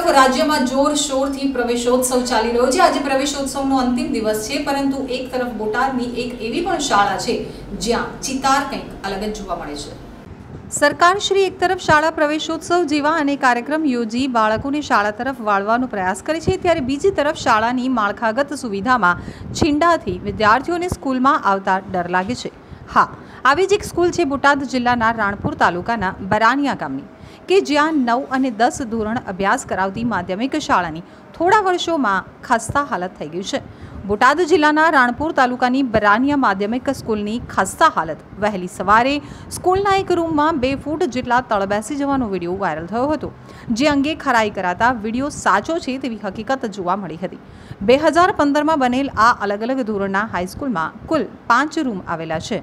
રાજ્યમાં જોરશોરથી પ્રવેશોત્સવ ચાલી રહ્યો છે। આજે પ્રવેશોત્સવનો અંતિમ દિવસ છે, પરંતુ એક તરફ બોટાદની એક એવી પણ શાળા છે જ્યાં ચિતાર કંઈક અલગ જ જોવા મળે છે। સરકારશ્રી એક તરફ શાળા પ્રવેશોત્સવ જેવા અનેક કાર્યક્રમ યોજી બાળકોને શાળા તરફ વાળવાનો પ્રયાસ કરે છે, ત્યારે બીજી તરફ શાળાની માળખાગત સુવિધામાં છીંડાથી વિદ્યાર્થીઓને સ્કૂલમાં આવતા ડર લાગે છે। હા, આવી જ એક સ્કૂલ છે બોટાદ જિલ્લાના રાણપુર તાલુકાના બરાનિયા ગામની, કે જ્યાં 9 અને 10 ધોરણ અભ્યાસ કરાવતી માધ્યમિક શાળાની થોડા વર્ષોમાં ખસ્તા હાલત થઈ ગઈ છે। બોટાદ જિલ્લાના રાણપુર તાલુકાની બરાનિયા માધ્યમિક સ્કૂલની ખસ્તા હાલત વહેલી સવારે સ્કૂલના એક રૂમમાં 2 ફૂટ જેટલા તળ બેસી જવાનો વિડીયો વાયરલ થયો હતો, જે અંગે ખરાઈ કરાતા વિડીયો સાચો છે તેવી હકીકત જોવા મળી હતી। 2015માં બનેલ આ અલગ અલગ ધોરણના હાઈસ્કૂલમાં કુલ 5 રૂમ આવેલા છે।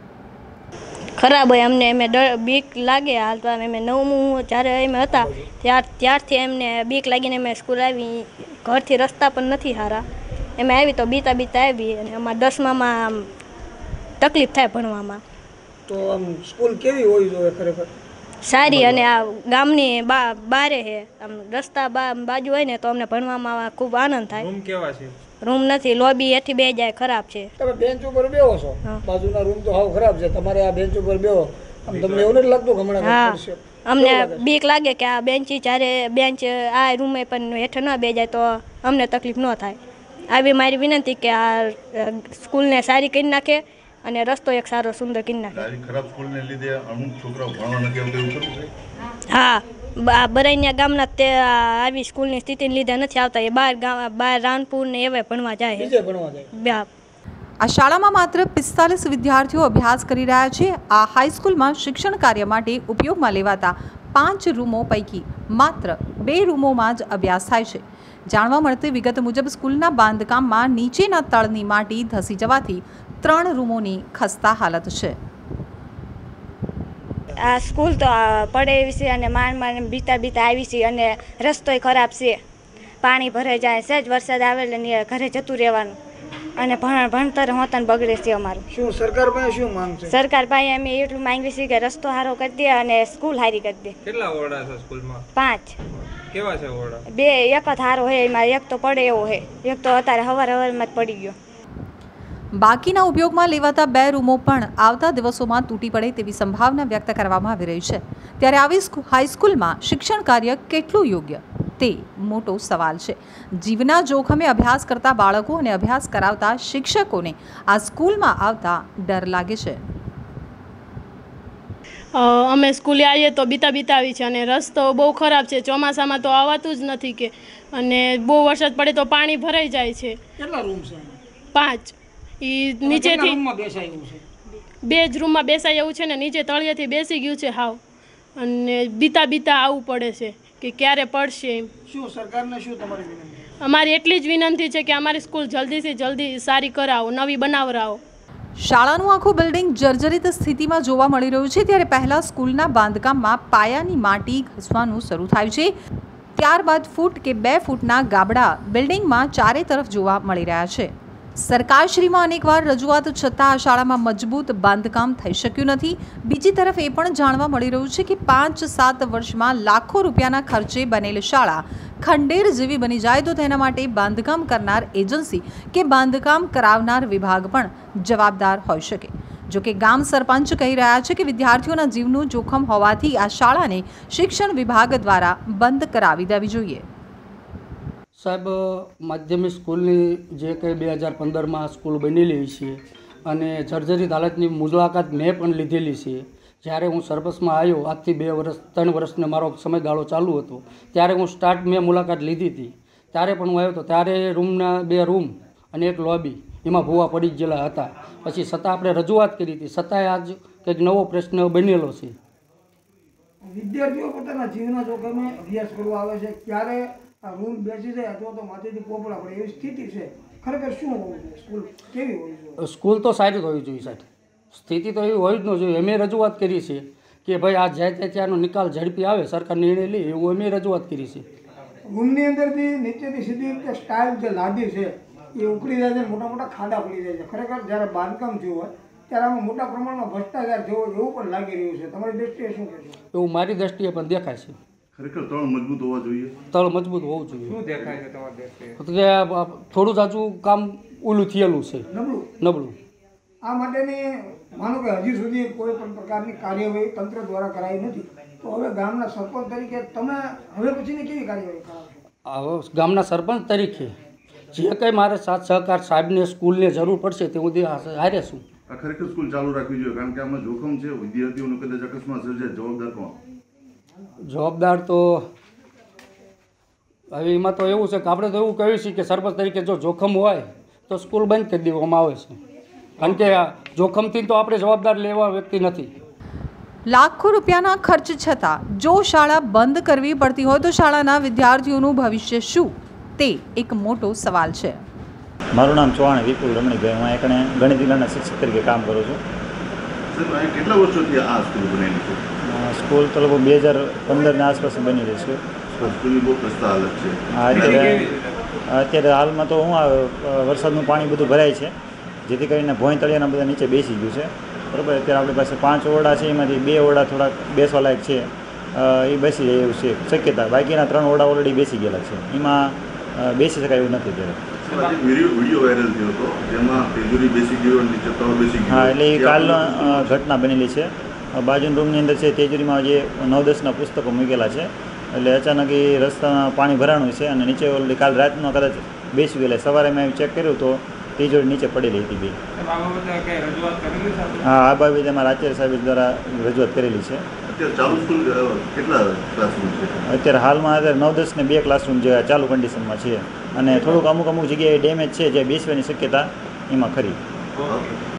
ખરાબ હોય અમને એમ બીક લાગે હાલતા અમે નવમું જ્યારે અમે હતા ત્યારથી એમને બીક લાગીને અમે સ્કૂલ આવી। ઘરથી રસ્તા પણ નથી સારા, એમ આવી તો બીતા આવી, અને અમારા 10મામાં તકલીફ થાય ભણવામાં। તો આમ સ્કૂલ કેવી હોવી જોઈએ ખરેખર? સારી, અને આ ગામની બારે છે, આમ રસ્તા બાજુ હોય ને તો અમને ભણવામાં ખૂબ આનંદ થાય। રૂમ કેવા છે? રૂમ નથી, લોબી એથી બે જાય ખરાબ છે। તમે બેન્ચ ઉપર બેહો છો, બાજુના રૂમ તો હાવ ખરાબ છે, તમારે આ બેન્ચ ઉપર બેહો તમને એવું નથી લાગતું હમણાં પડશે? અમને બીક લાગે કે આ બેન્ચ આ રૂમે પણ હેઠળ ન બે જાય તો અમને તકલીફ ન થાય। આવી મારી વિનંતી કે આ સ્કૂલને સારી કરી નાખે અને રસ્તો એક સારો સુંદર કરી નાખે। ખરાબ સ્કૂલને લીધે અમુક છોકરાઓ ભણવા નથી આવતા એવું ખરું છે? હા, બરાનિયા ગામના તે આવી સ્કૂલની સ્થિતિને લીધે નથી આવતા, એ બહાર રાણપુર ને એવા ભણવા જાય। આ શાળામાં માત્ર 45 વિદ્યાર્થીઓ અભ્યાસ કરી રહ્યા છે। આ હાઈસ્કૂલમાં શિક્ષણ કાર્ય માટે ઉપયોગમાં લેવાતા 5 રૂમો પૈકી માત્ર 2 રૂમોમાં જ અભ્યાસ થાય છે। જાણવા મળતી વિગત મુજબ સ્કૂલના બાંધકામમાં નીચેના તળની માટી ધસી જવાથી 3 રૂમોની ખસ્તા હાલત છે। આ સ્કૂલ તો પડે એવી છે અને માંડ બીતા આવી છે, અને રસ્તોય ખરાબ છે, પાણી ભરાઈ જાય, સહેજ વરસાદ આવે એટલે ઘરે જતું રહેવાનું, અને ભણતર હોતન બગડે છે અમારું। શું સરકાર પાસે શું માંગ છે? સરકાર પાસે અમે એટલું માંગીએ છીએ કે રસ્તો સારો કરી દે અને સ્કૂલ સારી કરી દે। કેટલા ઓરડા છે સ્કૂલમાં? 5। કેવા છે ઓરડા? 2, એક જ સારો છે, એમાં એક તો પડે એવો છે, એક તો અત્યારે હવારમાં જ પડી ગયો। બાકીના ઉપયોગમાં લેવાતા 2 રૂમો પણ આવતા દિવસોમાં તૂટી પડે તેવી સંભાવના વ્યક્ત કરવામાં આવી રહી છે। ત્યારે આવી હાઈસ્કૂલમાં શિક્ષણ કાર્ય કેટલું યોગ્ય તે મોટો સવાલ છે। જીવના જોખમે અભ્યાસ કરતા બાળકો અને અભ્યાસ કરાવતા શિક્ષકોને આ સ્કૂલમાં આવતા ડર લાગે છે। અમે સ્કૂલે આવીએ તો બીતા આવી છે, અને રસ્તો બહુ ખરાબ છે, ચોમાસામાં તો આવતું જ નથી કે, અને બહુ વરસાદ પડે તો પાણી ભરાઈ જાય છે। કેટલા રૂમ છે? 5। એ નીચેથી 2 જ રૂમમાં બેસાય એવું છે ને, નીચે તળિયેથી બેસી ગયું છે હાવ, અને બીતા આવવું પડે છે કે ક્યારે પડશે એમ। શું સરકારને શું તમારી વિનંતી? અમારી એટલી જ વિનંતી છે કે અમારી સ્કૂલ જલ્દીથી જલ્દી સારી કરાવો, નવી બનાવરાવો। શાળાનું આખું બિલ્ડિંગ જર્જરિત સ્થિતિમાં જોવા મળી રહ્યું છે। ત્યારે પહેલા સ્કૂલના બાંધકામમાં પાયાની માટી ઘસવાનું શરૂ થાય છે, ત્યારબાદ ફૂટ કે 2 ફૂટના ગાબડા બિલ્ડિંગમાં ચારે તરફ જોવા મળી રહ્યા છે। સરકારશ્રીમાં અનેકવાર રજૂઆત છતાં આ શાળામાં મજબૂત બાંધકામ થઈ શક્યું નથી। બીજી તરફ એ પણ જાણવા મળી રહ્યું છે કે 5-7 વર્ષમાં લાખો રૂપિયાના ખર્ચે બનેલ શાળા ખંડેર જેવી બની જાય તો તેના માટે બાંધકામ કરનાર એજન્સી કે બાંધકામ કરાવનાર વિભાગ પણ જવાબદાર હોઈ શકે। જોકે ગામ સરપંચ કહી રહ્યા છે કે વિદ્યાર્થીઓના જીવનું જોખમ હોવાથી આ શાળાને શિક્ષણ વિભાગ દ્વારા બંધ કરાવી દેવી જોઈએ। સાહેબ, માધ્યમિક સ્કૂલની જે કંઈ 2015માં સ્કૂલ બનેલી છે, અને જર્જરિત હાલતની મુલાકાત મેં પણ લીધેલી છે। જ્યારે હું સરપંચમાં આવ્યો, આજથી 3 વર્ષનો મારો સમયગાળો ચાલુ હતો, ત્યારે હું મેં મુલાકાત લીધી હતી। ત્યારે પણ હું આવ્યો હતો, ત્યારે રૂમના 2 રૂમ અને એક લોબી એમાં ભૂવા પડી ગયેલા હતા। પછી છતાં આપણે રજૂઆત કરી હતી, છતાંય આજ કંઈક નવો પ્રશ્ન બનેલો છે। વિદ્યાર્થીઓ પોતાના જીવના જોખમે અભ્યાસ કરવા આવે છે, ત્યારે રૂમ બેસી જાય અથવા તો માથેથી પોપડા પડે એવી સ્થિતિ છે। ખરેખર શું હોવું જોઈએ? સ્કૂલ કેવી હોવી જોઈએ? સ્કૂલ તો સારી હોવી જોઈએ સાહેબ, સ્થિતિ તો એવી હોવી જ ન જોઈએ। અમે રજૂઆત કરી છે કે ભાઈ આ જાય ત્યાંનો નિકાલ ઝડપી આવે, સરકાર નિર્ણય લે, એવું અમે રજૂઆત કરી છે। રૂમની અંદરથી નીચેથી સીધી રીતે સ્ટાઇલ જે લાદી છે એ ઉકળી જાય છે, મોટા ખાડા પડી જાય છે। ખરેખર જ્યારે બાંધકામ થયું હોય ત્યારે આમાં મોટા પ્રમાણમાં ભ્રષ્ટાચાર થયો એવું પણ લાગી રહ્યું છે। તમારી દ્રષ્ટિએ શું કહેશો? એવું મારી દ્રષ્ટિએ પણ દેખાય છે। ખરેખર તળ મજબૂત હોવા જોઈએ. તળ મજબૂત હોવું જોઈએ. શું દેખાય છે તમારા દ્રષ્ટિએ? કે થોડું સાચું કામ ઓલું થયેલું છે, નબળું. આ માટેની માનો કે હજી સુધી કોઈ પણ પ્રકારની કાર્યવાહી તંત્ર દ્વારા કરાઈ નથી, તો હવે ગામના સરપંચ તરીકે તમે હવે પછીની કેવી કાર્યવાહી કરાવશો? હવે ગામના સરપંચ તરીકે જે કંઈ મારે સાથ સહકાર સાહેબને સ્કૂલને જરૂર પડશે તે સુધી હારે છું. આ ખરેખર સ્કૂલ ચાલુ રાખવી જોઈએ, કારણ કે આમાં જોખમ છે. વિદ્યાર્થીઓનું કદાચ અકસ્માત સર્જાય, જવાબદાર કોણ? જવાબદાર તો હવે એમાં તો એવું છે કે આપણે તો એવું કહ્યું છે કે સરપંચ તરીકે જો જોખમ હોય તો સ્કૂલ બંધ કરી દેવામાં આવે છે, કારણ કે જોખમથી તો આપણે જવાબદાર લેવા વ્યક્તિ નથી. લાખો રૂપિયાના ખર્ચ છતાં જો શાળા બંધ કરવી પડતી હોય તો શાળાના વિદ્યાર્થીઓનું ભવિષ્ય શું, તે એક મોટો સવાલ છે. મારું નામ ચૌહાણ વિપુલ રમણીભાઈ, હું એકને ગણિત વિજ્ઞાનના શિક્ષક તરીકે કામ કરું છું. સાહેબ, કેટલા વર્ષોથી આ સ્કૂલ બનેલી છે? સ્કૂલ તો લગભગ 2015ની આસપાસ બનેલી છે. સ્કૂલની બહુ ખસ્તા હાલત છે. અત્યારે હાલમાં તો વરસાદનું પાણી બધું ભરાય છે, જેથી કરીને ભોંય તળિયાના બધા નીચે બેસી ગયું છે. બરાબર. અત્યારે આપણી પાસે 5 ઓરડા છે, એમાંથી 2 ઓરડા થોડાક બેસવા લાયક છે, એ બેસી જાય એવું છે શક્યતા. બાકીના 3 ઓરડા ઓલરેડી બેસી ગયેલા છે, એમાં બેસી શકાય એવું નથી અત્યારે. વિડીયો વાયરલ થયો હતો જેમાં તેજુરી બેસી ગયો, નીચે તળ બેસી ગયો. હા, એટલે એ કાલ ઘટના બનેલી છે. બાજુના રૂમની અંદર છે તેજુરીમાં જે 9-10ના પુસ્તકો મૂકેલા છે, એટલે અચાનક એ રસ્તામાં પાણી ભરાણું છે અને નીચે ઓલરેડી કાલ રાતનો કદાચ બેસી ગયેલા. સવારે મેં ચેક કર્યું તો તિજોરી નીચે પડેલી હતી બે. હા, આ બાબતે અમારા આચાર્ય સાહેબ દ્વારા રજૂઆત કરેલી છે. અત્યારે ચાલુ સ્કૂલ કેટલા ક્લાસરૂમ છે? અત્યારે હાલમાં અત્યારે 9-10 ને 2 ક્લાસરૂમ જે ચાલુ કન્ડિશનમાં છે, અને થોડુંક અમુક જગ્યાએ ડેમેજ છે જે બેસવાની શક્યતા એમાં ખરી.